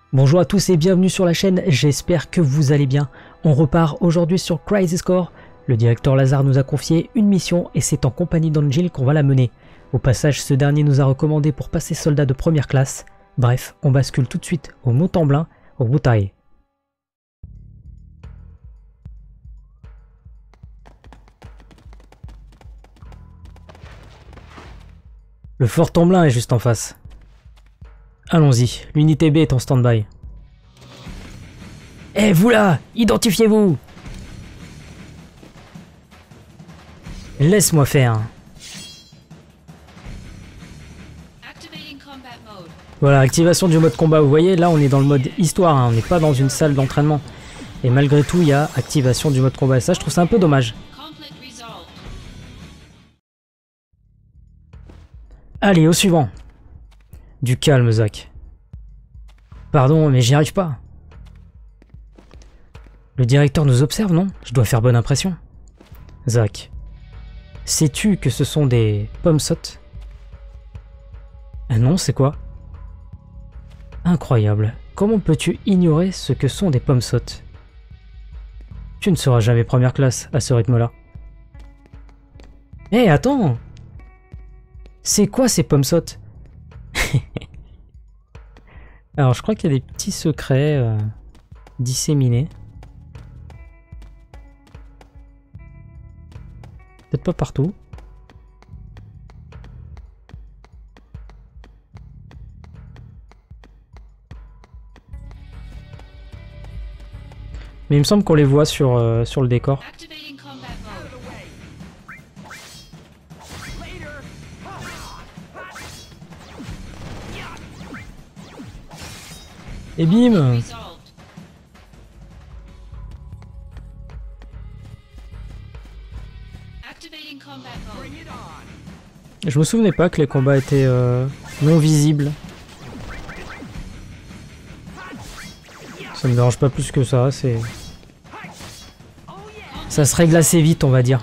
Bonjour à tous et bienvenue sur la chaîne, j'espère que vous allez bien. On repart aujourd'hui sur Crisis Core. Le directeur Lazare nous a confié une mission et c'est en compagnie d'Angel qu'on va la mener. Au passage, ce dernier nous a recommandé pour passer soldat de première classe. Bref, on bascule tout de suite au Mont-en-Blanc, au Boutaï. Le fort Temblin est juste en face. Allons-y, l'unité B est en stand-by. Eh vous là, identifiez-vous! Laisse-moi faire. Voilà, activation du mode combat. Vous voyez, là on est dans le mode histoire, hein. On n'est pas dans une salle d'entraînement. Et malgré tout, il y a activation du mode combat. Et ça, je trouve ça un peu dommage. Allez, au suivant. Du calme, Zach. Pardon, mais j'y arrive pas. Le directeur nous observe, non? Je dois faire bonne impression. Zach, sais-tu que ce sont des pommes sottes? Ah non, c'est quoi? Incroyable. Comment peux-tu ignorer ce que sont des pommes sottes? Tu ne seras jamais première classe à ce rythme-là. Hé, attends! C'est quoi ces pommes sottes? Alors, je crois qu'il y a des petits secrets disséminés. Peut-être pas partout. Mais il me semble qu'on les voit sur le décor. Et bim! Je me souvenais pas que les combats étaient non visibles. Ça me dérange pas plus que ça, c'est... Ça se règle assez vite, on va dire.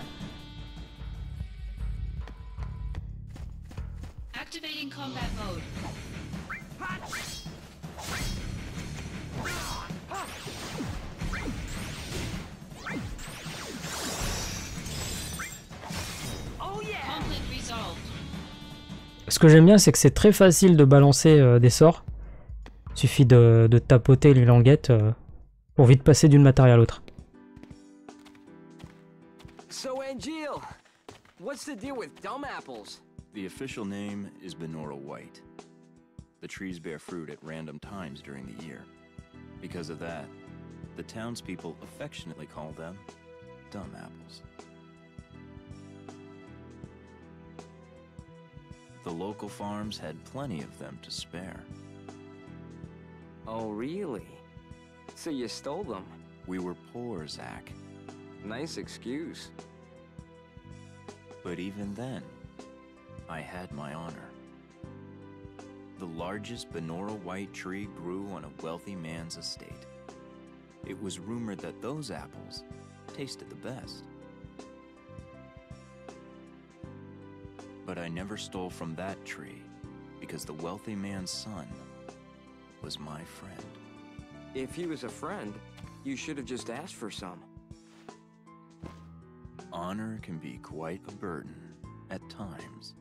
Ce que j'aime bien, c'est que c'est très facile de balancer des sorts. Il suffit de tapoter les languettes pour vite passer d'une matérielle à l'autre. So Angel, what's the deal with dumb apples? The official name is Benora White. The trees bear fruit at random times during the year. Because of that, the townspeople affectionately call them dumb apples. The local farms had plenty of them to spare. Oh, really? So you stole them? We were poor, Zach. Nice excuse. But even then, I had my honor. The largest Benora White tree grew on a wealthy man's estate. It was rumored that those apples tasted the best. But I never stole from that tree, because the wealthy man's son was my friend. If he was a friend, you should have just asked for some. Honor can be quite a burden at times.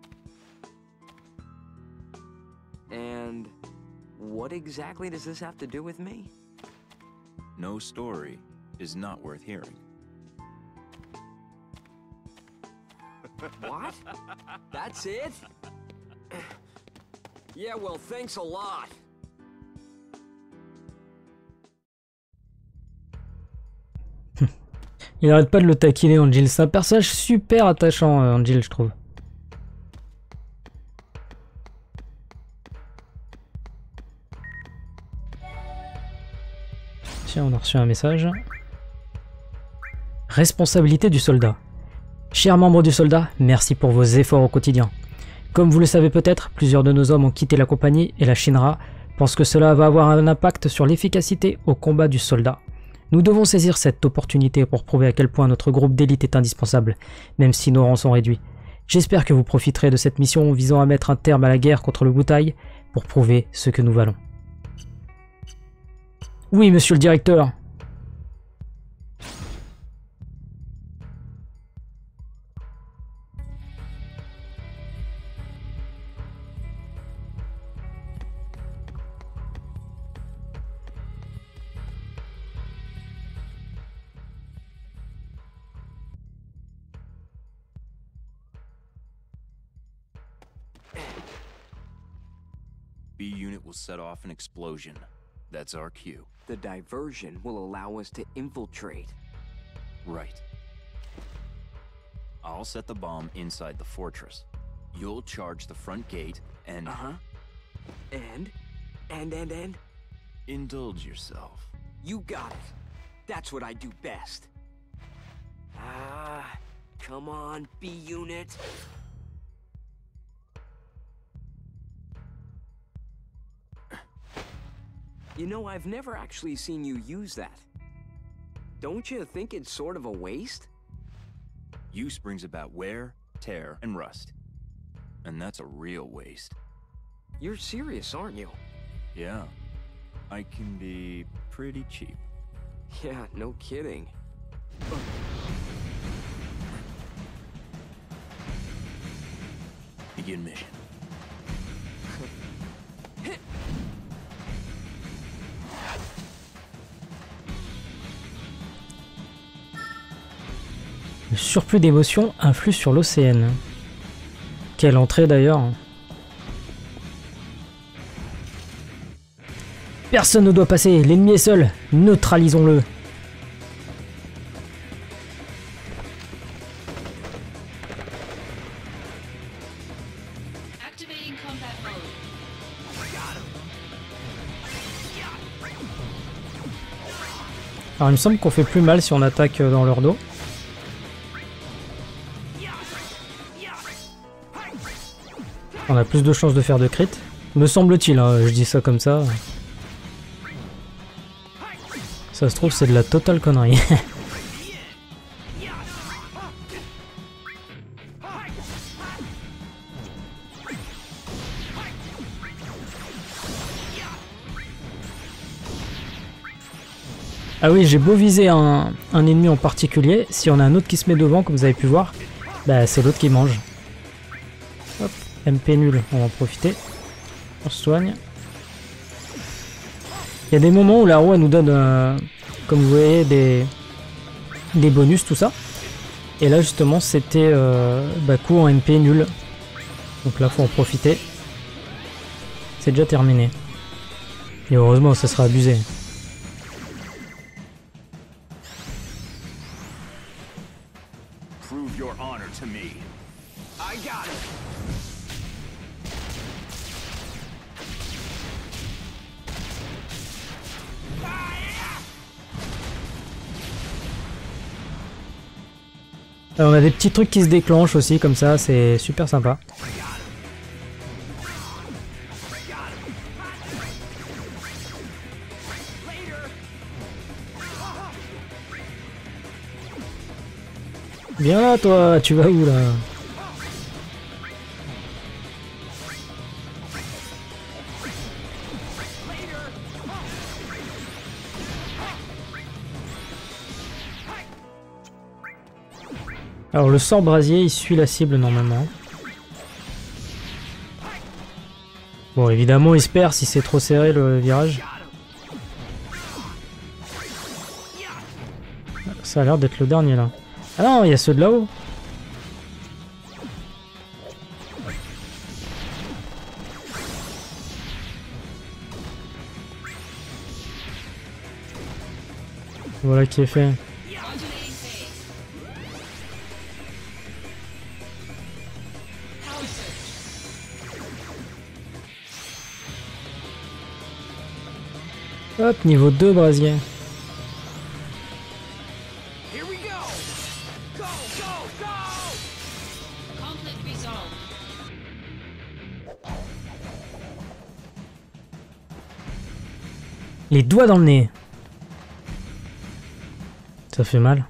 And what exactly does this have to do with me? No story is not worth hearing. What? That's it? Yeah, well, thanks a lot. Il arrête pas de le taquiner, Angel. C'est un personnage super attachant, Angel, je trouve. Tiens, on a reçu un message. Responsabilité du soldat. Chers membres du soldat, merci pour vos efforts au quotidien. Comme vous le savez peut-être, plusieurs de nos hommes ont quitté la compagnie et la Shinra pensent que cela va avoir un impact sur l'efficacité au combat du soldat. Nous devons saisir cette opportunité pour prouver à quel point notre groupe d'élite est indispensable, même si nos rangs sont réduits. J'espère que vous profiterez de cette mission visant à mettre un terme à la guerre contre le Boutaï pour prouver ce que nous valons. Oui, monsieur le directeur. B unit will set off an explosion. That's our cue. The diversion will allow us to infiltrate. Right. I'll set the bomb inside the fortress. You'll charge the front gate and... Uh-huh. And? Indulge yourself. You got it. That's what I do best. Ah, come on, B unit. You know, I've never actually seen you use that. Don't you think it's sort of a waste? Use brings about wear, tear, and rust. And that's a real waste. You're serious, aren't you? Yeah. I can be pretty cheap. Yeah, no kidding. Begin mission. Le surplus d'émotions influe sur l'OCN. Quelle entrée d'ailleurs. Personne ne doit passer, l'ennemi est seul. Neutralisons-le. Activating combat mode. Alors il me semble qu'on fait plus mal si on attaque dans leur dos. On a plus de chances de faire de crit. Me semble-t-il, hein, je dis ça comme ça. Ça se trouve c'est de la totale connerie. Ah oui, j'ai beau viser un ennemi en particulier, si on a un autre qui se met devant, comme vous avez pu voir, bah c'est l'autre qui mange. Hop, MP nul, on va en profiter. On se soigne. Il y a des moments où la roue elle nous donne, comme vous voyez, des bonus, tout ça. Et là justement c'était coup en MP nul. Donc là faut en profiter. C'est déjà terminé. Et heureusement ça sera abusé. Prove your honor to me. I got it. Alors, on a des petits trucs qui se déclenchent aussi comme ça, c'est super sympa. Viens là toi, tu vas où là? Alors le sort brasier il suit la cible normalement. Bon évidemment il se perd si c'est trop serré le virage. Ça a l'air d'être le dernier là. Ah non, il y a ceux de là-haut. Voilà qui est fait. Hop, niveau 2 brasier. Here we go. Go, go, go. Conflict resolved. Les doigts dans le nez. Ça fait mal.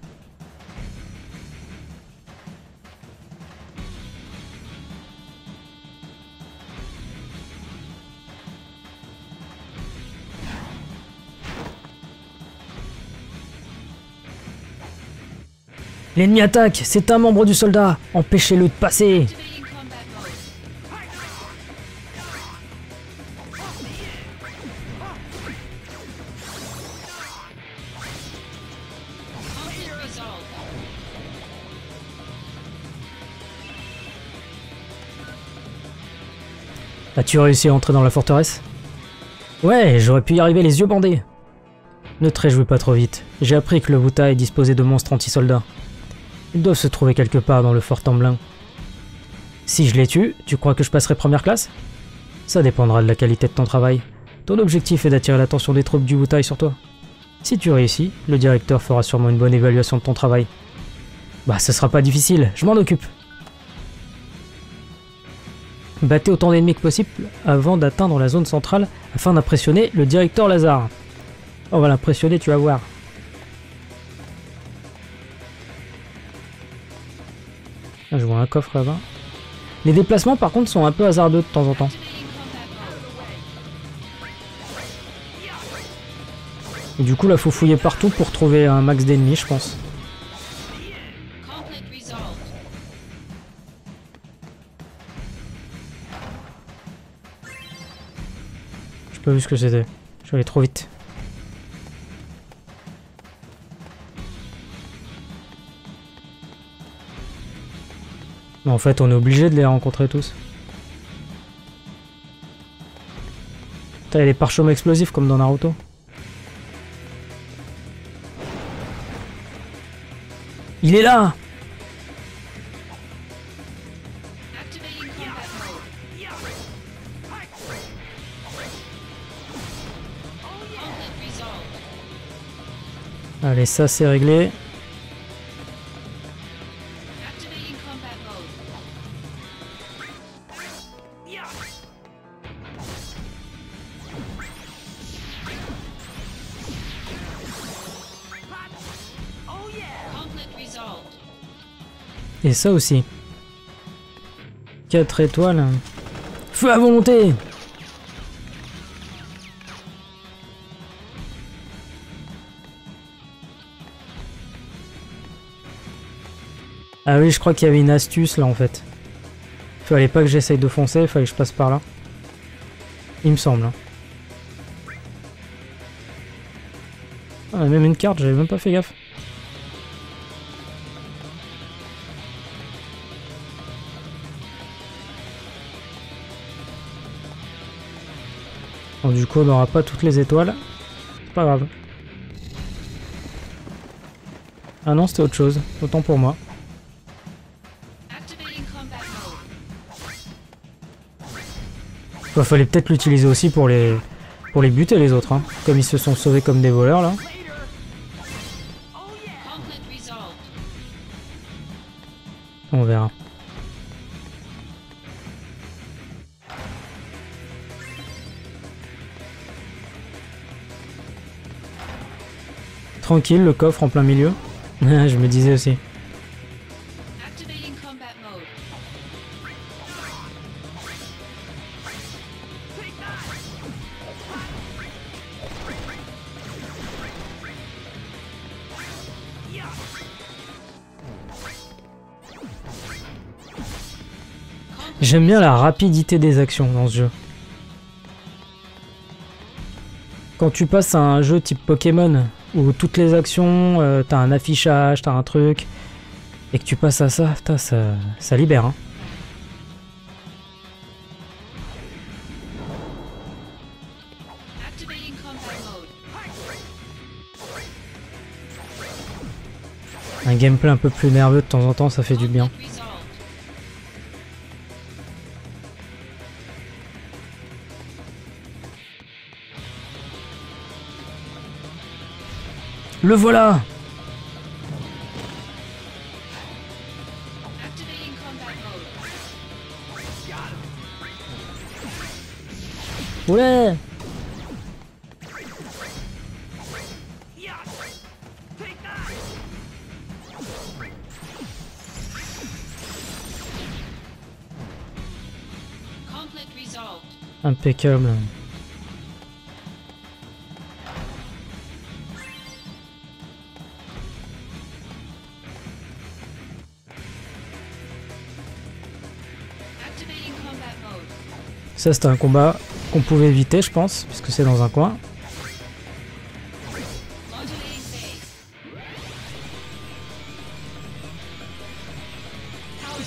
L'ennemi attaque, c'est un membre du soldat. Empêchez-le de passer. Activating combat mode. Conflict resolved. As-tu réussi à entrer dans la forteresse? Ouais, j'aurais pu y arriver les yeux bandés. Ne te réjouis pas trop vite. J'ai appris que le Wutai disposait de monstres anti-soldats. Ils doivent se trouver quelque part dans le fort Temblin. Si je les tue, tu crois que je passerai première classe? Ça dépendra de la qualité de ton travail. Ton objectif est d'attirer l'attention des troupes du Wutai sur toi. Si tu réussis, le directeur fera sûrement une bonne évaluation de ton travail. Bah, ce sera pas difficile, je m'en occupe. Battez autant d'ennemis que possible avant d'atteindre la zone centrale afin d'impressionner le directeur Lazare. On va l'impressionner, tu vas voir. Ah, je vois un coffre là-bas. Les déplacements par contre sont un peu hasardeux de temps en temps. Activating combat mode. Et du coup là faut fouiller partout pour trouver un max d'ennemis je pense. Conflict resolved. J'ai pas vu ce que c'était. Je suis allé trop vite. Mais en fait on est obligé de les rencontrer tous. Putain, il y a les parchemins explosifs comme dans Naruto. Il est là! Activating combat mode. Conflict resolved. Allez, ça c'est réglé. Activating combat mode. Conflict resolved. Et ça aussi. 4 étoiles. Feu à volonté! Ah oui, je crois qu'il y avait une astuce là en fait. Fallait pas que j'essaye de foncer, fallait que je passe par là. Il me semble. Hein. Ah, même une carte, j'avais même pas fait gaffe. Bon, du coup, on n'aura pas toutes les étoiles. C'est pas grave. Ah non, c'était autre chose. Autant pour moi. Activating combat mode. Il fallait peut-être l'utiliser aussi pour les buter les autres. Hein. Comme ils se sont sauvés comme des voleurs là. Conflict resolved. On verra. Tranquille, le coffre en plein milieu. Je me disais aussi. Activating combat mode. J'aime bien la rapidité des actions dans ce jeu. Quand tu passes à un jeu type Pokémon, où toutes les actions, t'as un affichage, t'as un truc, et que tu passes à ça, putain, ça libère. Hein. Activating combat mode. Un gameplay un peu plus nerveux de temps en temps, ça fait du bien. Conflict resolved. Le voilà! Activating combat mode. Ouais! Conflict resolved. Impeccable. Ça c'était un combat qu'on pouvait éviter je pense, puisque c'est dans un coin. Modulating phase. Power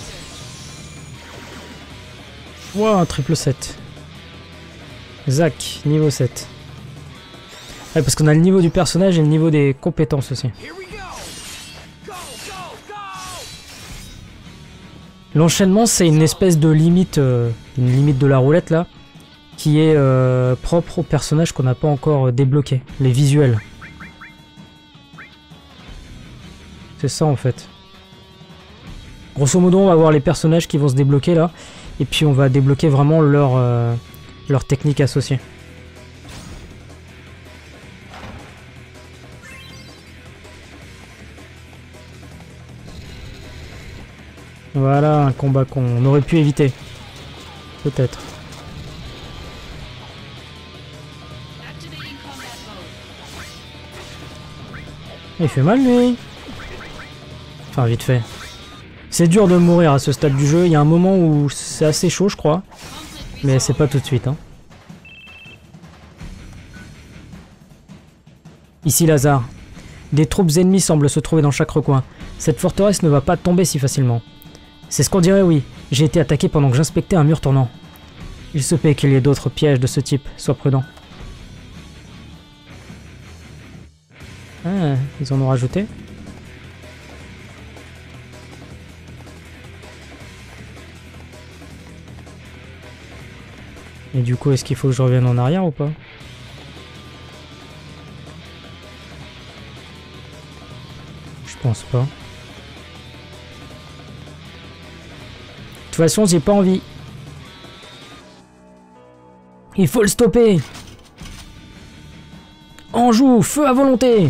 surge. Wow, un triple 7. Zach, niveau 7. Ouais, parce qu'on a le niveau du personnage et le niveau des compétences aussi. Here we go! Go, go, go! L'enchaînement, c'est une espèce de limite, une limite de la roulette là, qui est propre aux personnages qu'on n'a pas encore débloqués, les visuels. C'est ça en fait. Grosso modo, on va voir les personnages qui vont se débloquer là, et puis on va débloquer vraiment leur technique associée. Voilà un combat qu'on aurait pu éviter. Peut-être. Activating combat mode. Il fait mal lui. Enfin vite fait. C'est dur de mourir à ce stade du jeu. Il y a un moment où c'est assez chaud je crois. Conflict Mais resolved. c'est pas tout de suite. Hein. Ici Lazare. Des troupes ennemies semblent se trouver dans chaque recoin. Cette forteresse ne va pas tomber si facilement. C'est ce qu'on dirait, oui. J'ai été attaqué pendant que j'inspectais un mur tournant. Il se peut qu'il y ait d'autres pièges de ce type. Sois prudent. Ah, ils en ont rajouté. Et du coup, est-ce qu'il faut que je revienne en arrière ou pas? Je pense pas. De toute façon, j'ai pas envie. Il faut le stopper. Anjou, feu à volonté.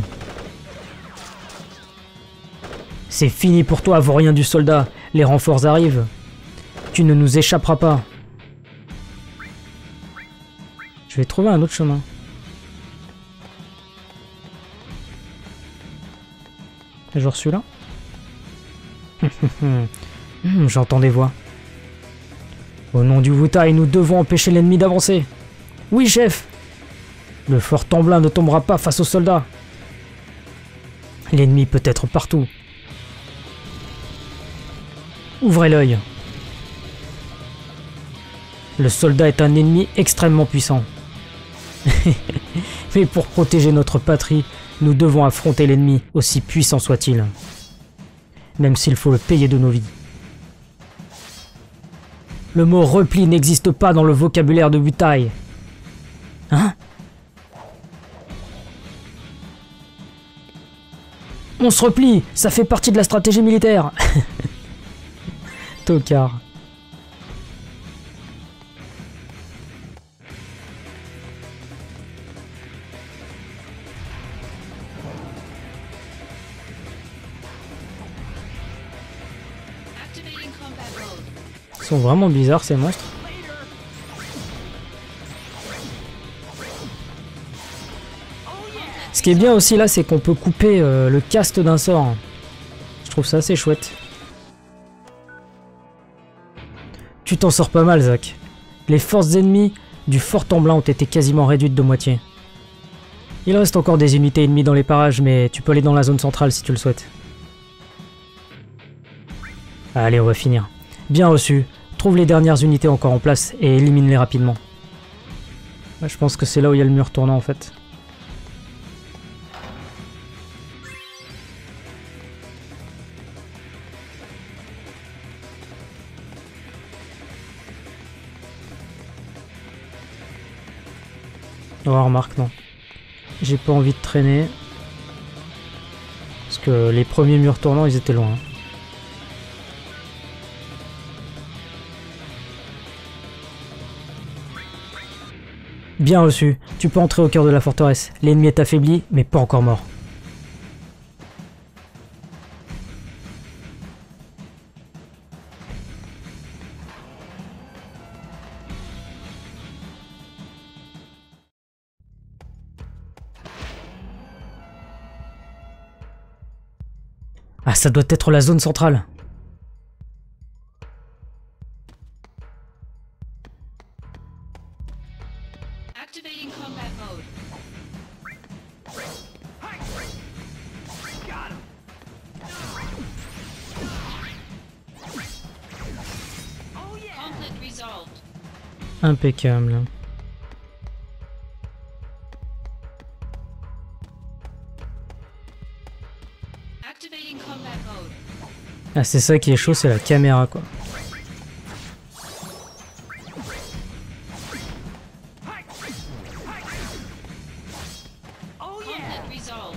C'est fini pour toi, vaurien du soldat. Les renforts arrivent. Tu ne nous échapperas pas. Je vais trouver un autre chemin. Genre celui-là. J'entends des voix. Au nom du Wutai, nous devons empêcher l'ennemi d'avancer. Oui, chef. Le fort Temblin ne tombera pas face aux soldats. L'ennemi peut être partout. Ouvrez l'œil. Le soldat est un ennemi extrêmement puissant. Mais pour protéger notre patrie, nous devons affronter l'ennemi, aussi puissant soit-il. Même s'il faut le payer de nos vies. Le mot repli n'existe pas dans le vocabulaire de Wutai. Hein? On se replie, ça fait partie de la stratégie militaire. Tocard. Activating combat mode. Ils sont vraiment bizarres ces monstres. Ce qui est bien aussi là, c'est qu'on peut couper le cast d'un sort. Je trouve ça assez chouette. Tu t'en sors pas mal, Zach. Les forces ennemies du fort Temblin ont été quasiment réduites de moitié. Il reste encore des unités ennemies dans les parages, mais tu peux aller dans la zone centrale si tu le souhaites. Allez, on va finir. Bien reçu. Trouve les dernières unités encore en place et élimine-les rapidement. Là, je pense que c'est là où il y a le mur tournant en fait. Oh, remarque, non. J'ai pas envie de traîner. Parce que les premiers murs tournants, ils étaient loin. Bien reçu. Tu peux entrer au cœur de la forteresse. L'ennemi est affaibli, mais pas encore mort. Ah, ça doit être la zone centrale. Conflict resolved. Impeccable. Activating combat mode. Ah, c'est ça qui est chaud, c'est la caméra, quoi. Conflict resolved.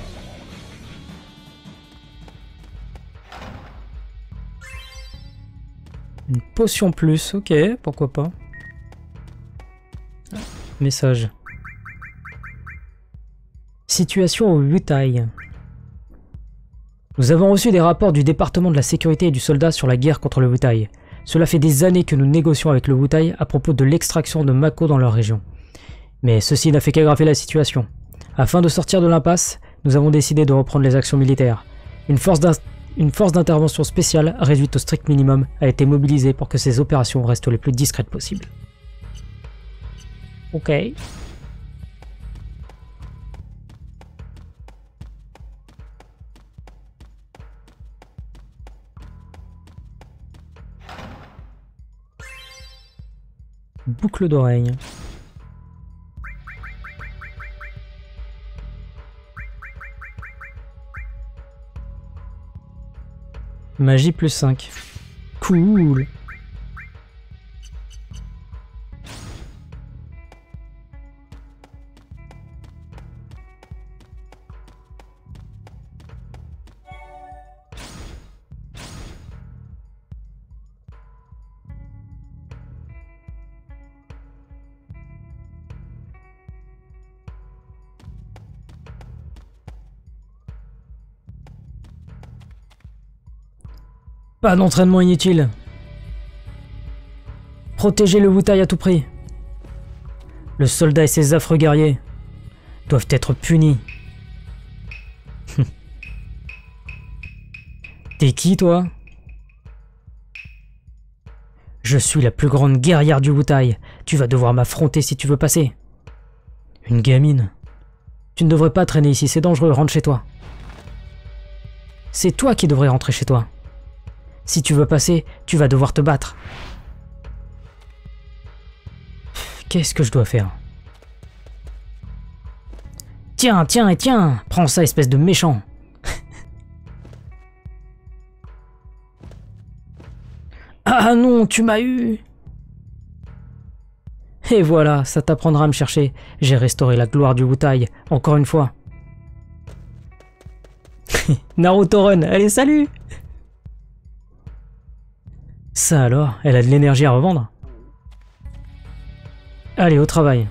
Une potion plus, ok, pourquoi pas. Message. Situation au Wutai. Nous avons reçu des rapports du département de la sécurité et du soldat sur la guerre contre le Wutai. Cela fait des années que nous négocions avec le Wutai à propos de l'extraction de Mako dans leur région. Mais ceci n'a fait qu'aggraver la situation. Afin de sortir de l'impasse, nous avons décidé de reprendre les actions militaires. Une force d'intervention spéciale, réduite au strict minimum, a été mobilisée pour que ces opérations restent les plus discrètes possibles. Ok. Boucle d'oreille. Magie plus 5. Cool. Pas d'entraînement inutile. Protégez le Wutai à tout prix. Le soldat et ses affreux guerriers doivent être punis. T'es qui, toi? Je suis la plus grande guerrière du Wutai. Tu vas devoir m'affronter si tu veux passer. Une gamine. Tu ne devrais pas traîner ici, c'est dangereux, rentre chez toi. C'est toi qui devrais rentrer chez toi. Si tu veux passer, tu vas devoir te battre. Qu'est-ce que je dois faire? Tiens, tiens et tiens! Prends ça, espèce de méchant! Ah non, tu m'as eu! Et voilà, ça t'apprendra à me chercher. J'ai restauré la gloire du Wutai, encore une fois. Naruto Run, allez, salut! Ça alors, elle a de l'énergie à revendre. Allez, au travail.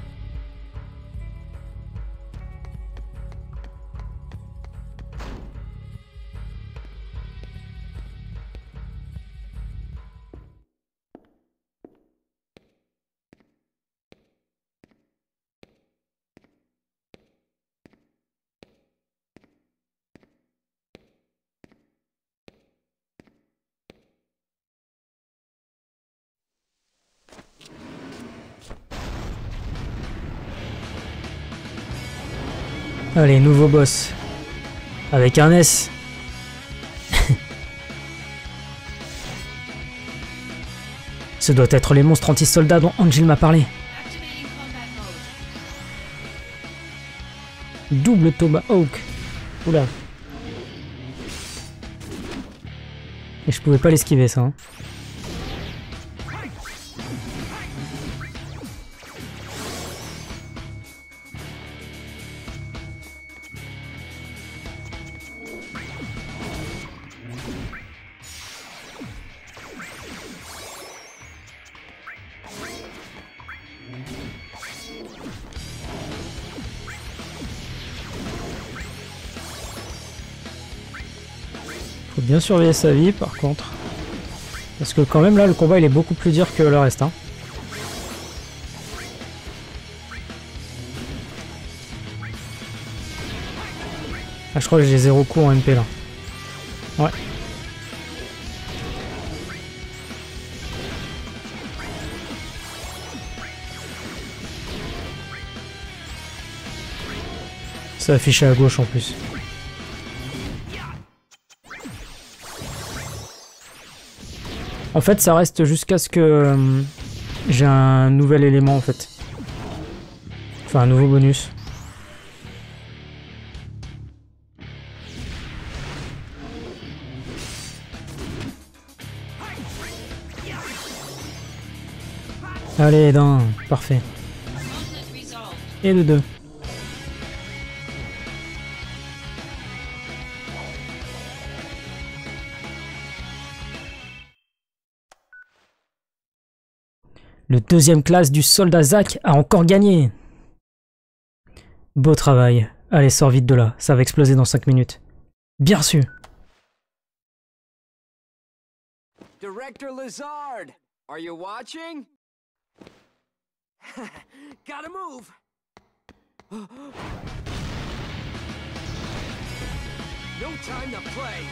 Allez, nouveau boss. Avec un S. Ce doit être les monstres anti-soldats dont Angel m'a parlé. Activating combat mode. Double Tomahawk. Oula. Et je pouvais pas l'esquiver ça. Hein. Faut bien surveiller sa vie par contre. Parce que quand même là le combat il est beaucoup plus dur que le reste. Hein. Ah, je crois que j'ai 0 coup en MP là. Ouais. C'est affiché à gauche en plus. En fait, ça reste jusqu'à ce que j'ai un nouvel élément en fait. Enfin, un nouveau bonus. Allez, d'un, parfait. Conflict resolved. Et de deux. Le deuxième classe du soldat Zack a encore gagné. Beau travail. Allez, sors vite de là, ça va exploser dans 5 minutes. Bien sûr. Director Lazard, are you watching? Gotta move. No time to play.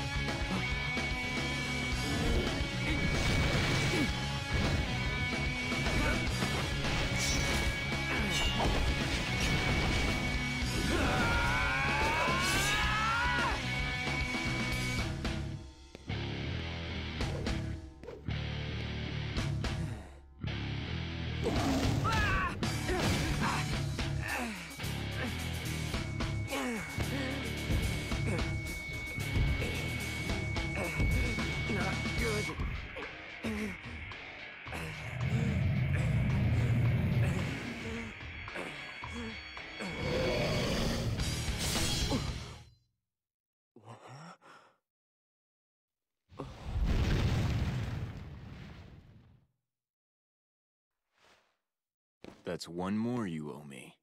That's one more you owe me.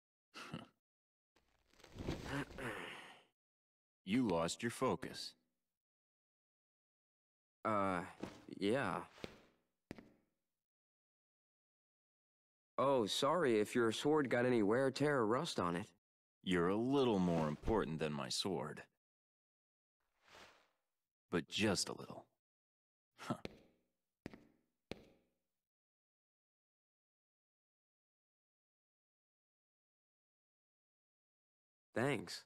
You lost your focus. Yeah. Oh, sorry if your sword got any wear, tear, or rust on it. You're a little more important than my sword. But just a little. Huh. Thanks.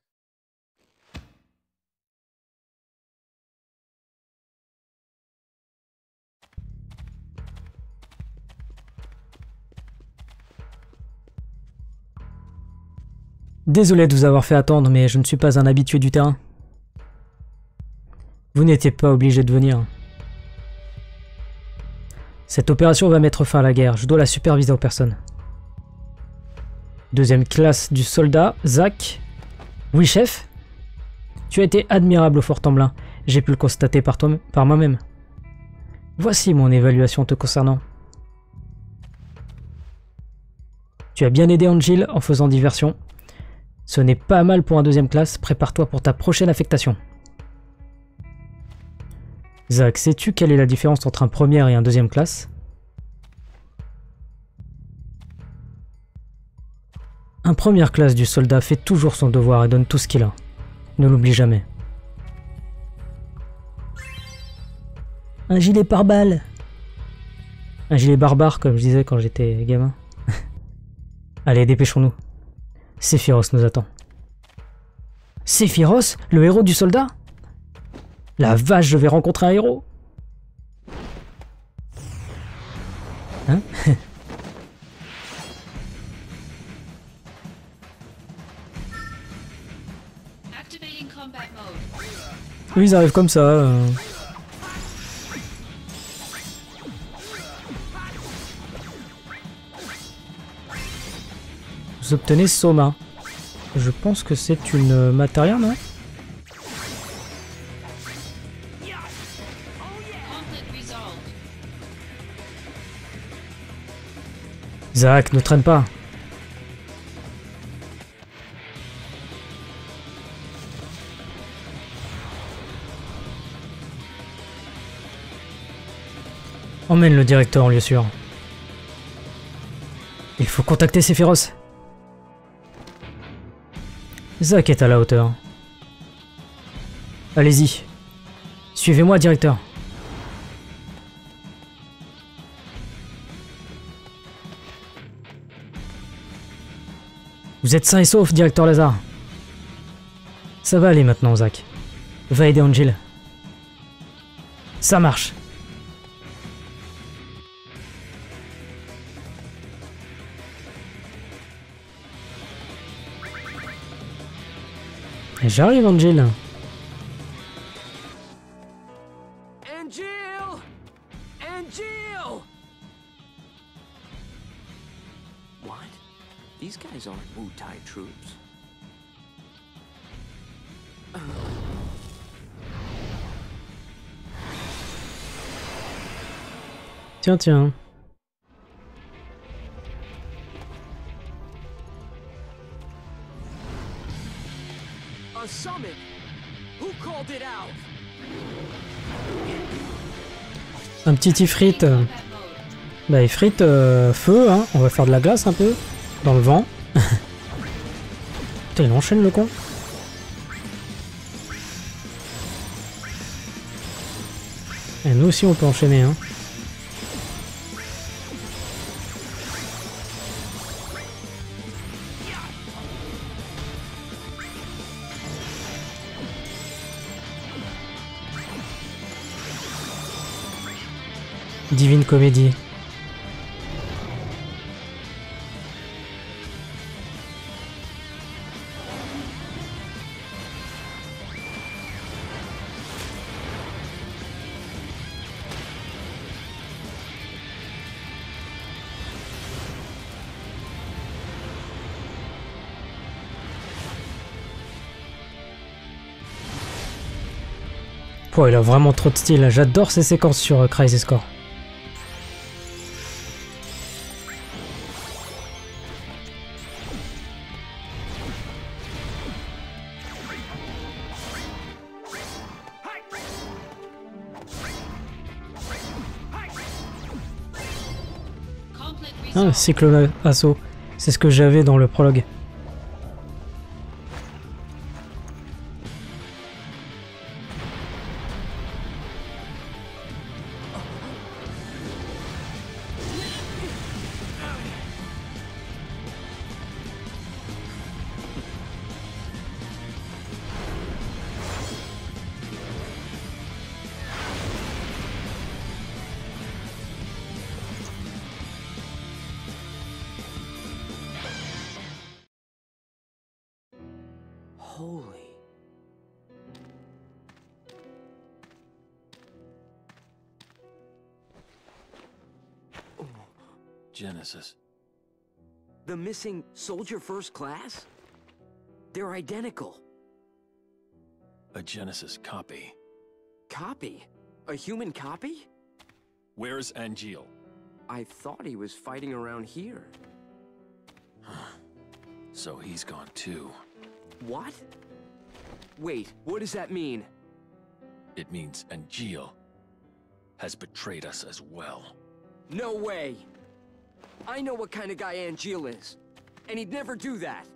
Désolé de vous avoir fait attendre, mais je ne suis pas un habitué du terrain. Vous n'étiez pas obligé de venir. Cette opération va mettre fin à la guerre, je dois la superviser en personne. Deuxième classe du soldat, Zack. Oui, chef? Tu as été admirable au Fort Temblin, j'ai pu le constater par moi-même. Voici mon évaluation te concernant. Tu as bien aidé Angel en faisant diversion. Ce n'est pas mal pour un deuxième classe, prépare-toi pour ta prochaine affectation. Zack, sais-tu quelle est la différence entre un première et un deuxième classe? Un première classe du soldat fait toujours son devoir et donne tout ce qu'il a. Ne l'oublie jamais. Un gilet pare-balles. Un gilet barbare, comme je disais quand j'étais gamin. Allez, dépêchons-nous. Sephiroth nous attend. Sephiroth, le héros du soldat? La vache, je vais rencontrer un héros. Hein? Activating combat mode. Oui, ils arrivent comme ça. Vous obtenez Soma. Je pense que c'est une matérielle, non? Conflict resolved. Zack, ne traîne pas. Emmène le directeur en lieu sûr. Il faut contacter Sephiroth. Zack est à la hauteur. Allez-y. Suivez-moi, directeur. Vous êtes sain et sauf, directeur Lazare. Ça va aller maintenant, Zack. Va aider Angel. Ça marche. J'arrive, Angel. Angel! Angel! What? These guys aren't Wu-Tai troops. Tiens, tiens. A summon! Who called it out? Un petit Ifrit. Combat mode. Bah, Ifrit, feu, hein. On va faire de la glace un peu. Dans le vent. Putain, il enchaîne le con. Et nous aussi, on peut enchaîner, hein. Divine comédie. Oh, il a vraiment trop de style. J'adore ces séquences sur Crisis Core. Complete Ah, resolve. cyclone assaut. C'est ce que j'avais dans le prologue. Holy. Genesis. The missing Soldier First Class? They're identical. A Genesis copy. Copy? A human copy? Where's Angeal? I thought he was fighting around here. So he's gone too. What? Wait, what does that mean? It means Angeal has betrayed us as well. No way! I know what kind of guy Angeal is, and he'd never do that.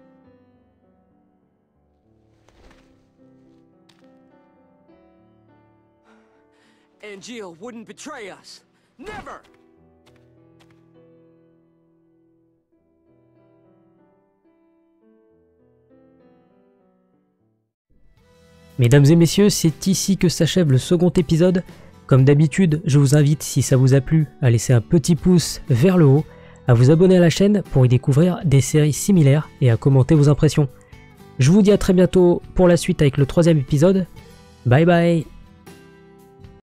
Angeal wouldn't betray us. Never! Mesdames et messieurs, c'est ici que s'achève le second épisode. Comme d'habitude, je vous invite, si ça vous a plu, à laisser un petit pouce vers le haut, à vous abonner à la chaîne pour y découvrir des séries similaires et à commenter vos impressions. Je vous dis à très bientôt pour la suite avec le troisième épisode. Bye bye!